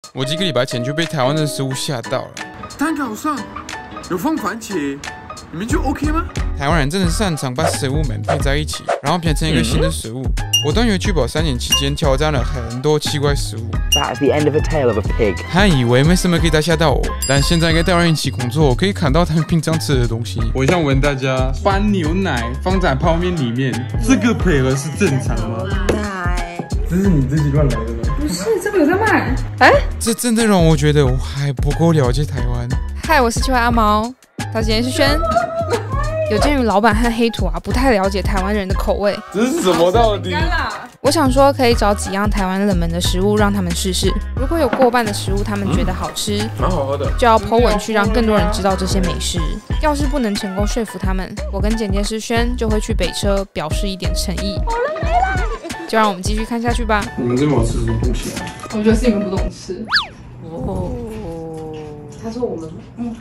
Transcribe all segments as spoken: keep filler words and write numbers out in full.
我几个礼拜前就被台湾的食物吓到了。 蛋糕上有放番茄，你们就 OK 吗？ 台湾人真的擅长把食物们配在一起，然后变成一个新的食物。我端游聚宝三年期间挑战了很多奇怪食物。 That's the end of the tail of a pig。 还以为没什么可以吓到我，但现在跟台湾人一起工作，我可以看到他们平常吃的东西。我想问大家，翻牛奶放在泡面里面，这个配合是正常吗？ 奶， 这是你自己乱来的吗？ 不是，这个有在卖。哎， 这真的让我觉得我还不够了解台湾。 嗨，我是七位阿毛，他今天是轩。有鉴于老板和黑土啊不太了解台湾人的口味， 这是什么到底？ 我想说可以找几样台湾冷门的食物让他们试试。如果有过半的食物他们觉得好吃， 蛮好喝的， 就要 po 文去让更多人知道这些美食。要是不能成功说服他们，我跟剪接师轩就会去北车表示一点诚意。就让我们继续看下去吧。 你们这么吃什么东西啊？ 我觉得是你们不懂吃。 哦，他说我们嗯。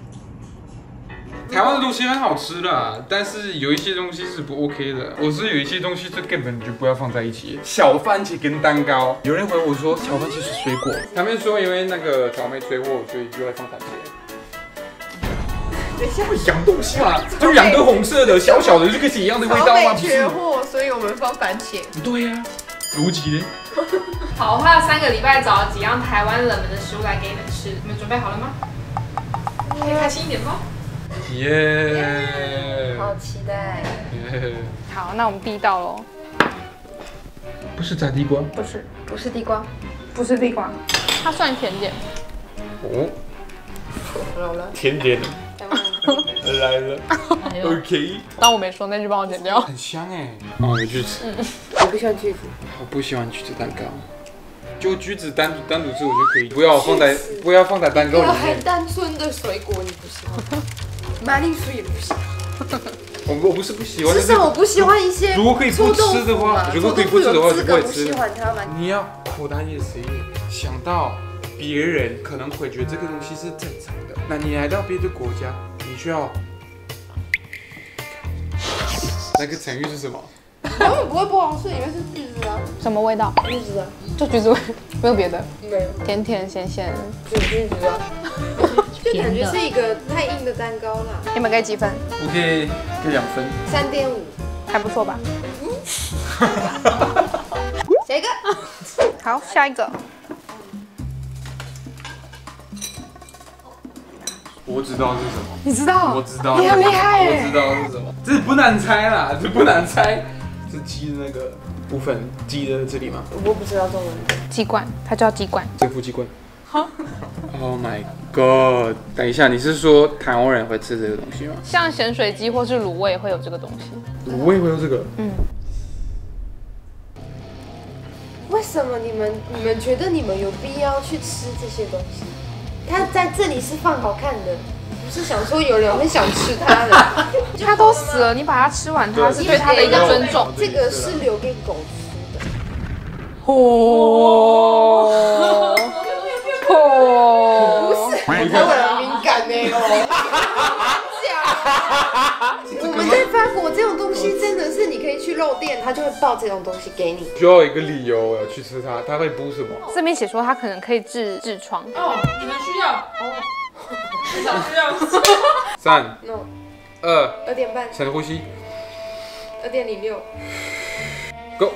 台湾的东西很好吃啦，但是有一些东西是不 OK 的。我是有一些东西这根本就不要放在一起。小番茄跟蛋糕，有人回我说小番茄是水果，他们说因为那个草莓水果，所以就会放番茄。等一下，一样东西嘛，就两个红色的小小的，就可以是一样的味道吗？不是。 缺货，所以我们放番茄。 对呀、啊，逻辑呢？ 好，我花了三个礼拜找了几样台湾冷门的食物来给你们吃，你们准备好了吗？可以开心一点吗？ 耶！ 好期待。 耶！ 好，那我们第一道喽。 不是炸地瓜？ 不是，不是地瓜， 不是地瓜，它算甜点。 哦， 好了， 甜点来了。OK。 当我没说，那句帮我剪掉。 很香哎。哦，有橘子。 我不喜欢橘子。 我不喜欢橘子蛋糕。就橘子单独单独吃我就可以，不要放在不要放在蛋糕里面。 很单纯的水果你不喜欢，马铃薯也不喜欢。 我我不是不喜欢， 至少我不喜欢一些。 如果可以不吃的话，如果可以不吃的话就不会吃。 不喜欢它吗？ 你要口袋也是想到别人可能会觉得这个东西是正常的，那你来到别的国家，你需要那个成语是什么？ 根本不会不好吃，以为是橘子啊。 什么味道？ 橘子啊， 就橘子味，没有别的。 没有， 甜甜咸咸， 就橘子啊。就感觉是一个太硬的蛋糕啦。 你们给几分？ 我给给两分， 三点五， 还不错吧？ 下一个。 好，下一个。 我知道是什么。 你知道？ 我知道。 你很厉害耶！ 我知道是什么。这不难猜啦，这不难猜。是鸡的那个部分，鸡的这里吗？ 我不知道中文。 鸡冠，它叫鸡冠。 正负鸡冠。Oh my god！ 等一下，你是说台湾人会吃这个东西吗？ 像咸水鸡或是卤味会有这个东西。 卤味会有这个？ 嗯。 为什么你们你们觉得你们有必要去吃这些东西？它在这里是放好看的，不是想说有人会想吃它的。 它都死了，你把它吃完，它是对它的一个尊重。 这个是留给狗吃的。 哦哦，不是，台湾人敏感呢哦。我们在法国这种东西真的是，你可以去肉店，他就会爆这种东西给你。 需要一个理由要去吃它，它会补什么？ 这边写说它可能可以治痔疮。 哦，你们需要哦，至少需要。 三、 no 二、 二点半， 深呼吸二点零六 ，Go。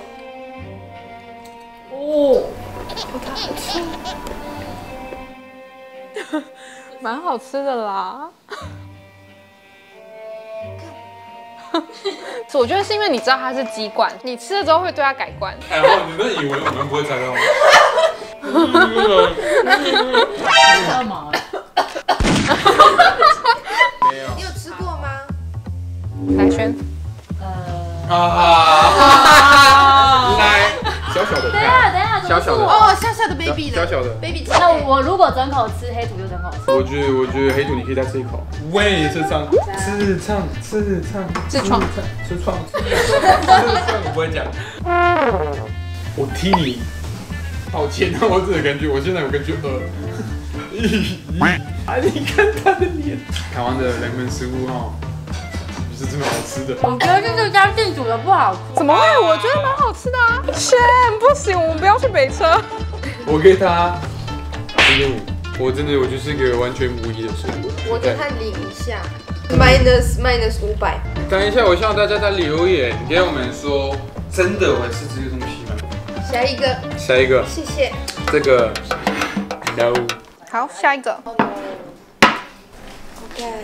哦， 蛮好吃的啦。我觉得是因为你知道它是鸡冠，你吃了之后会对它改观。 然后你们以为我们不会猜到吗？ 干嘛？ 没有。 你有吃过吗？ 来轩， 呃， 啊！来，小小的， 等一下，等一下， 小小的哦，小小的 baby 的， 小小的 baby。 那我如果整口吃黑土就整口吃。 我觉得，我觉得黑土你可以再吃一口。喂，吃唱，吃唱，吃唱， 痔疮， 吃创，吃创，我不会讲。我替你道歉，我真的感觉，我现在有感觉饿。啊，你看他的脸。台湾的冷门食物哈，不是这么好吃的。 我觉得这个家店煮的不好吃。 怎么会？我觉得蛮好吃的啊。轩，不行，我们不要去北车。 我给他零点五，我真的我就是一个完全无疑的生物。 我就看零以下，minus minus 五百。 等一下，我希望大家在留言给我们说，真的会吃这个东西吗？ 下一个， 下一个， 谢谢。 这个 no。 好，下一个。 好看。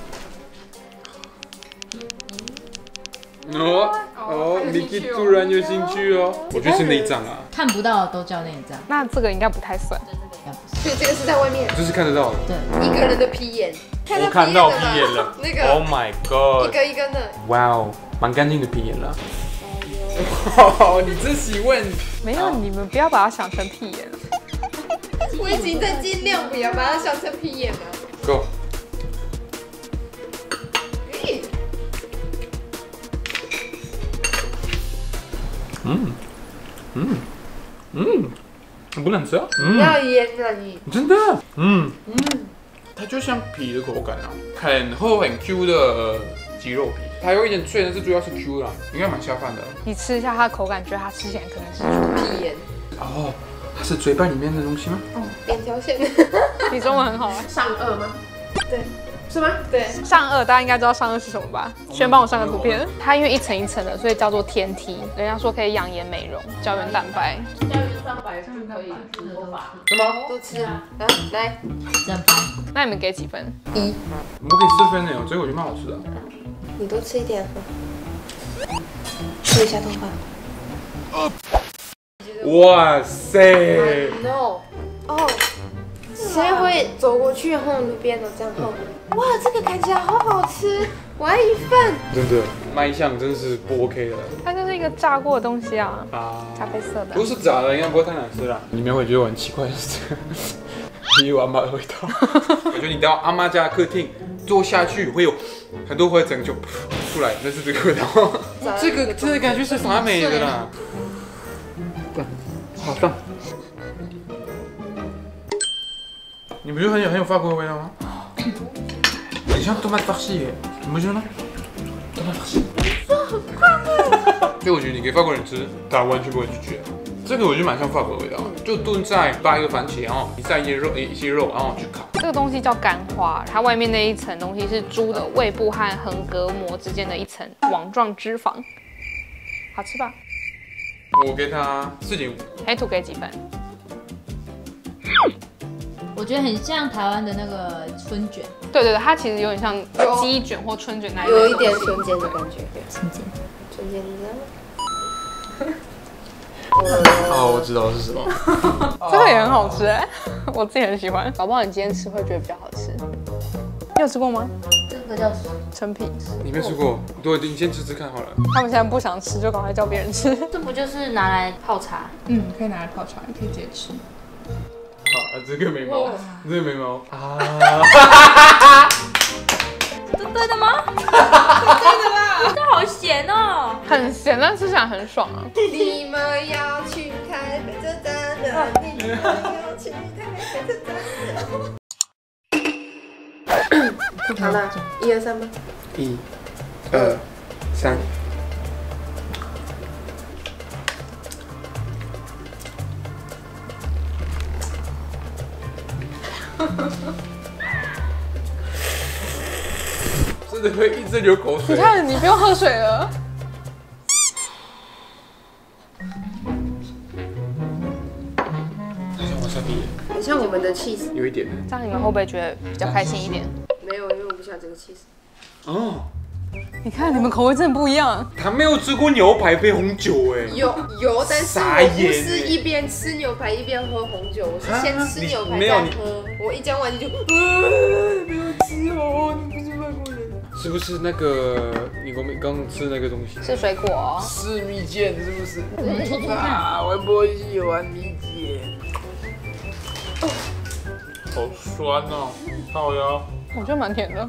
哦哦 ，Miki 突然有兴趣哦，我觉得是内脏啊， 看不到的都叫内脏， 那这个应该不太算。 所以这个是在外面， 这是看得到的。 对， 一个人的皮眼。 我看到皮眼了， 那个 ，Oh my god， 一个一个的， 哇哦，蛮干净的皮眼了。哦，你这喜问没有，你们不要把它想成屁眼。 我已经在尽量不要把它想成皮眼了。 Go。嗯嗯嗯，不能吃啊！ 不要腌了你。 真的，嗯嗯，它就像皮的口感啊，很厚很 Q 的鸡肉皮，它有一点脆，但是主要是 Q 啦，应该蛮下饭的。 你吃一下它的口感，觉得它吃起来可能是皮眼。 哦，它是嘴巴里面的东西吗？ 哦，两条线。 你中文很好啊。 上颚吗？对。是吗？对， 上颚大家应该知道上颚是什么吧？先帮我上个图片。它因为一层一层的，所以叫做天梯。人家说可以养颜美容、胶原蛋白。 胶原蛋白是可以治头发。 是吗？ 都吃啊！啊，来， 整盘。 那你们给几分？ 一。 我给四分呢，我这个我觉得蛮好吃的。 你多吃一点，梳一下头发。 哇塞 ！No， 哦。谁会走过去后路边的这样后？哇，这个看起来好好吃，我要一份。 真的，卖相真是不 OK 的。 它就是一个炸过的东西啊， 啊， 咖啡色的。 如果是炸的，应该不会太难吃啦。里面会觉得我很奇怪的是，也有阿妈的味道。我觉得你到阿妈家客厅坐下去，会有很多灰尘就出来，那是这个味道。这个真的感觉是法美的啦。好烫。你不觉得很有很有法国的味道吗？很像多玛法西耶，你不觉得吗？多玛法西。所以我觉得你给法国人吃，他完全不会拒绝。这个我觉得蛮像法国的味道，就炖菜搭一个番茄，然后你再一些肉一些肉，然后去烤。 这个东西叫干花，它外面那一层东西是猪的胃部和横膈膜之间的一层网状脂肪，好吃吧？ 我给它四点五。 黑土给几分？ 我觉得很像台湾的那个春卷。 对对对，它其实有点像鸡卷或春卷那一类。 有一点春卷的感觉。 春卷。 春卷，你知道吗？ 哦，我知道是什么。 这个也很好吃哎，我自己很喜欢。搞不好你今天吃会觉得比较好吃。你有吃过吗？ 这个叫陈皮。 你没吃过？对，你先吃吃看好了。 他们现在不想吃，就赶快叫别人吃。 这不就是拿来泡茶？ 嗯，可以拿来泡茶，也可以直接吃。 啊，这个眉毛，这个眉毛啊！ 这对的吗？对的吧？这好咸哦。 很咸，但吃起来很爽啊。 你们要去台北车站的，你们要去台北车站的。好了，一二三吧。 一、二、三。真的会一直流口水。 你看，你不用喝水了。 好像瓦萨比， 很像我们的 cheese。 有一点。 这样你们会不会觉得比较开心一点？ 没有，因为我不喜欢这个 cheese。 哦， 你看，你们口味真的不一样。 他没有吃过牛排配红酒哎。 有有，但是傻我不眼是一边吃牛排一边喝红酒，我是先吃牛排没有你再喝。我一讲完你就，呃，没有吃哦，你不是外国人。 是不是那个你刚刚吃那个东西？ 是水果哦。 是蜜饯是不是？ 你说说看。 啊，我不喜欢蜜饯。好酸哦，好呀。 我觉得蛮甜的。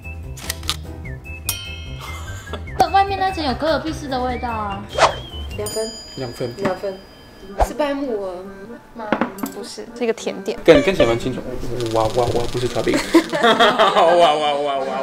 外面那层有可尔必斯的味道啊。 两分， 两分。 两分。是白木耳吗？ 不是，是一个甜点。 跟跟起来蛮清楚。哇哇哇，不是炒饼。哇哇哇哇哇！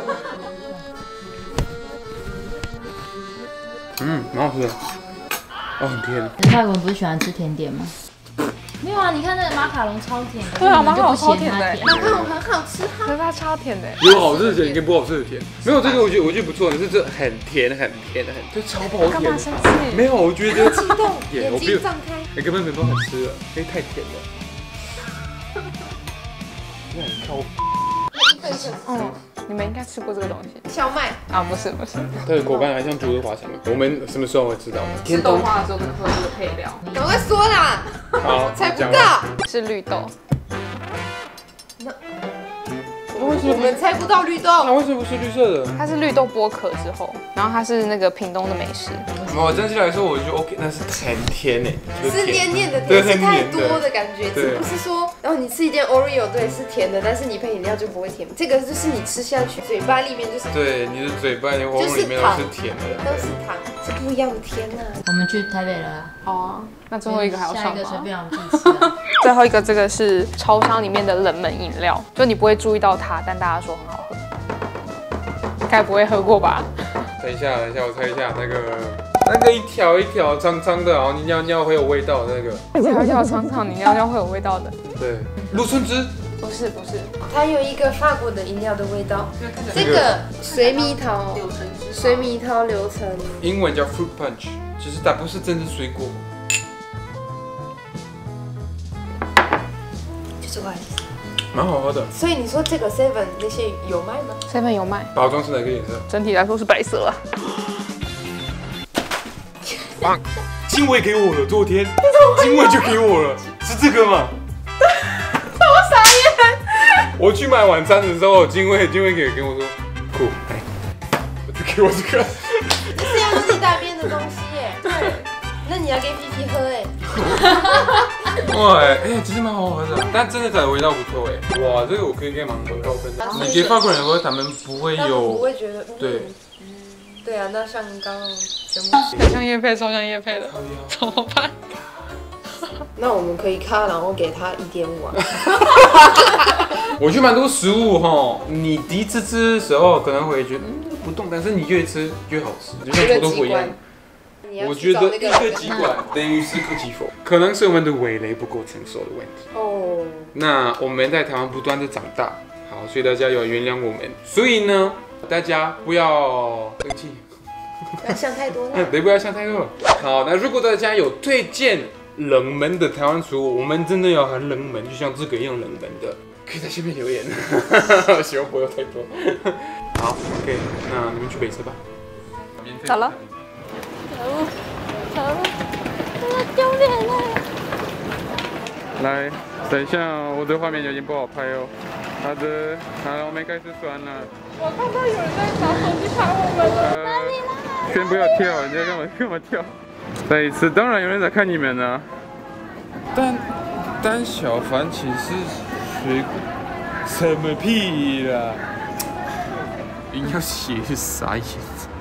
嗯，蛮好吃的。哦，很甜。 外国人不是喜欢吃甜点吗？ 没有啊，你看那个马卡龙超甜的， 对啊你们就不马卡龙超嫌它甜的甜。 马卡龙很好吃哈。 可是它超甜的。 有好吃的甜跟不好吃的甜。没有这个，我觉得我觉得不错，是这很甜很甜很，这超不好甜干嘛。生气？ 没有，我觉得激动，眼甜我不睛张开。 哎，根本没办法吃了，因为太甜了。那很靠。 嗯，你们应该吃过这个东西小麦啊？不是不是， 它的口感还像猪的花生。我们什么时候会知道？ 吃豆花的时候可能会有这个配料， 赶快说啦， 好， 猜不讲完。 到。 是绿豆。 我们猜不到绿它豆。 为什么不是绿色的？ 它是绿豆剥壳之后，然后它是那个屏东的美食。 我整体来说，我就 OK，但是很甜诶， 是黏黏的对甜，是太很黏的多的感觉， 对这不是说，然后你吃一件 Oreo， 对，是甜的，但是你配饮料就不会甜，这个就是你吃下去，嘴巴里面就是对，你的嘴巴、你喉咙里面都是甜的。 都是糖，是不一样的甜呐。 我们去台北了啊， 好啊，那最后一个还要下上吗？ 一个随便我们自己吃啊。 最后一个这个是超商里面的冷门饮料，就你不会注意到它，但大家说很好喝。该不会喝过吧？ 等一下，等一下，我猜一下，那个那个一条一条长长的，然后你尿尿会有味道的那个。 一条一条长长，你尿尿会有味道的。 对，芦笋汁。 不是不是， 它有一个法国的饮料的味道，这个水蜜桃，水蜜桃流程， 英文叫 fruit punch， 其实它不是真的水果。 就是外。 蛮好喝的。 所以你说这个 Seven 那些有卖吗？ seven 有卖， 包装是哪个颜色？ 整体来说是白色啊。 棒！金伟给我了，昨天金伟就给我了，是这个吗？ 我傻眼。 我去买晚餐的时候，金伟金伟给跟我说，酷，哎，给我这个。 这是要用你大便的东西耶。对。那你要给皮皮喝哎。 哇，哎、欸，其实蛮好喝的，但真的它的味道不错哎。哇，这个我可以跟蛮高分的。你给法国人喝，他们不会他们有， 不会觉得，嗯、 对， 对啊，那像刚刚节目， 很像叶配，超像叶配的，怎么办？ 那我们可以卡，然后给他一点五啊。 我觉得蛮多食物哈，你第一次吃的时候可能会觉得嗯不动，但是你越吃越好吃，就像臭豆腐一样。我觉得一个鸡管等于四颗鸡佛，可能是我们的味蕾不够成熟的问题。 哦。 那我们在台湾不断的长大，好，所以大家要原谅我们。所以呢，大家不要生气， 不要想太多了。 对，不要想太多。好，那如果大家有推荐冷门的台湾食物，我们真的要很冷门，就像这个一样冷门的，可以在下面留言。希望不要太多。好 ，OK， 那你们去北车吧。 走了。 走了，我要丢脸了。 来，等一下，我的画面有点不好拍哦。好的，好，我们开始算了。 我看到有人在拿手机拍我们了。哪里啦？先不要跳，你在干嘛？干嘛跳？再一次，当然有人在看你们啊。但但小番茄是水果，什么屁啦？硬要写是啥意思？